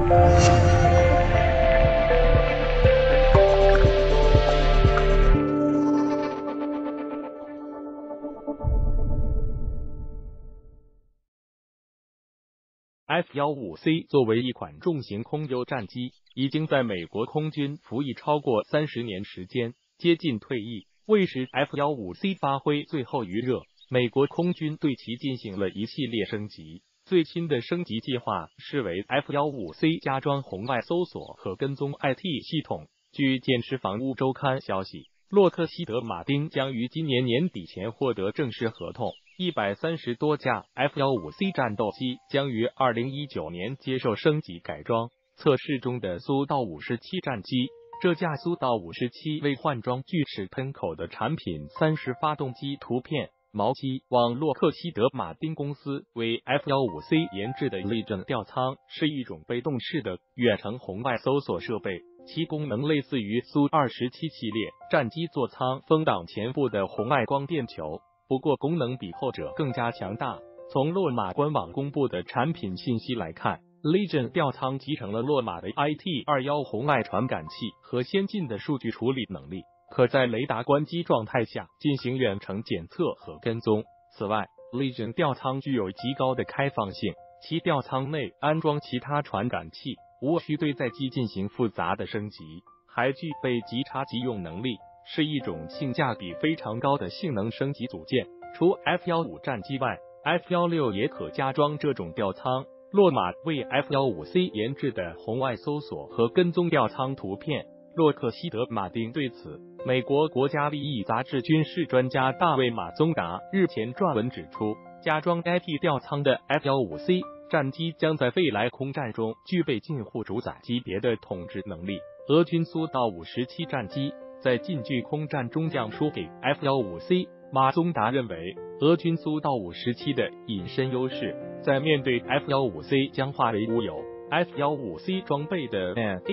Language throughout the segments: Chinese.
F-15C 作为一款重型空优战机，已经在美国空军服役超过30年时间，接近退役。为使 F-15C 发挥最后余热，美国空军对其进行了一系列升级。最新的升级计划是为 F-15C 加装红外搜索和跟踪 IT 系统。据剑石防务周刊消息，洛克希德马丁将于今年年底前获得正式合同。130多架 F-15C 战斗机将于2019年接受升级改装。测试中的苏到57战机，这架苏到57为换装锯齿喷口的产品30发动机图片。毛机往洛克希德马丁公司为 F-15C 研制的 Legion 吊舱是一种被动式的远程红外搜索设备，其功能类似于苏27系列战机座舱风挡前部的红外光电球。不过功能比后者更加强大。从洛马官网公布的产品信息来看， Legion 吊舱集成了洛马的 IT-21 红外传感器和先进的数据处理能力，可在雷达关机状态下进行远程检测和跟踪。此外， Legion 吊舱具有极高的开放性，其吊舱内安装其他传感器，无需对载机进行复杂的升级，还具备即插即用能力，是一种性价比非常高的性能升级组件。除 F-15战机外， F-16也可加装这种吊舱。洛马为 F-15C 研制的红外搜索和跟踪吊舱图片。洛克希德马丁对此，美国国家利益杂志军事专家大卫马宗达日前撰文指出，加装 IT 吊舱的 F-15C 战机将在未来空战中具备近乎主宰级别的统治能力。俄军苏到57战机在近距空战中将输给 F-15C。马宗达认为，俄军苏到57的隐身优势在面对 F-15C 将化为乌有。F-15C 装备的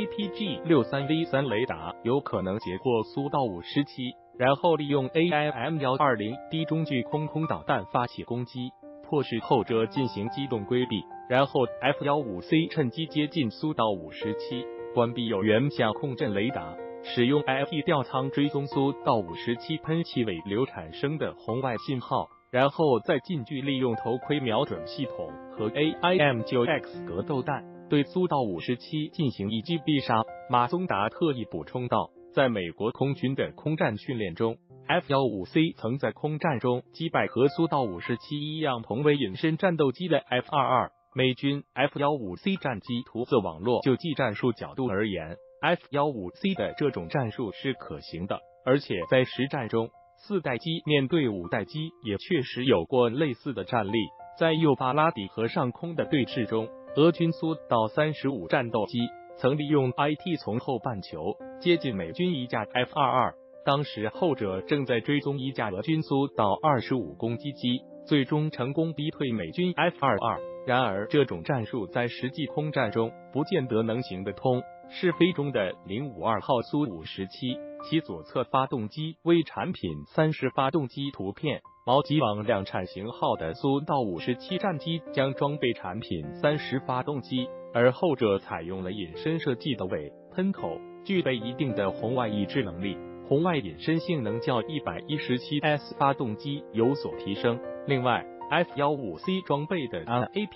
APG-63V3 雷达有可能截获苏到57，然后利用 AIM-120 低中距空导弹发起攻击，迫使后者进行机动规避，然后 F-15C 趁机接近苏到57，关闭有源相控阵雷达，使用 IT 吊舱追踪苏到57喷气尾流产生的红外信号，然后再近距利用头盔瞄准系统和 AIM-9X 格斗弹对苏到57进行一击必杀。马宗达特意补充道，在美国空军的空战训练中， F-15C 曾在空战中击败和苏到57一样同为隐身战斗机的 F-22。美军 F-15C 战机图自网络就技战术角度而言， F-15C 的这种战术是可行的，而且在实战中4代机面对5代机也确实有过类似的战例。在幼发拉底河上空的对峙中，俄军苏到35战斗机曾利用 IT 从后半球接近美军一架 F-22， 当时后者正在追踪一架俄军苏到25攻击机，最终成功逼退美军 F-22。然而这种战术在实际空战中不见得能行得通。试飞中的052号苏57，其左侧发动机为产品30发动机图片。毛机往量产型号的苏到57战机将装备产品30发动机，而后者采用了隐身设计的尾喷口，具备一定的红外抑制能力，红外隐身性能较 117S 发动机有所提升。另外， F-15C 装备的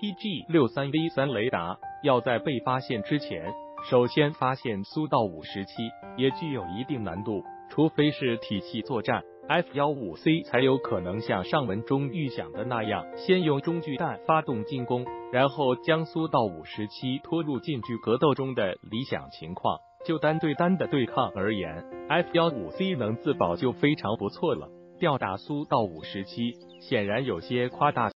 APG-63V3 雷达要在被发现之前首先发现苏到57，也具有一定难度，除非是体系作战， F-15C 才有可能像上文中预想的那样，先用中距弹发动进攻，然后将苏到57拖入近距格斗中的理想情况。就单对单的对抗而言， F-15C 能自保就非常不错了。吊打苏到57显然有些夸大。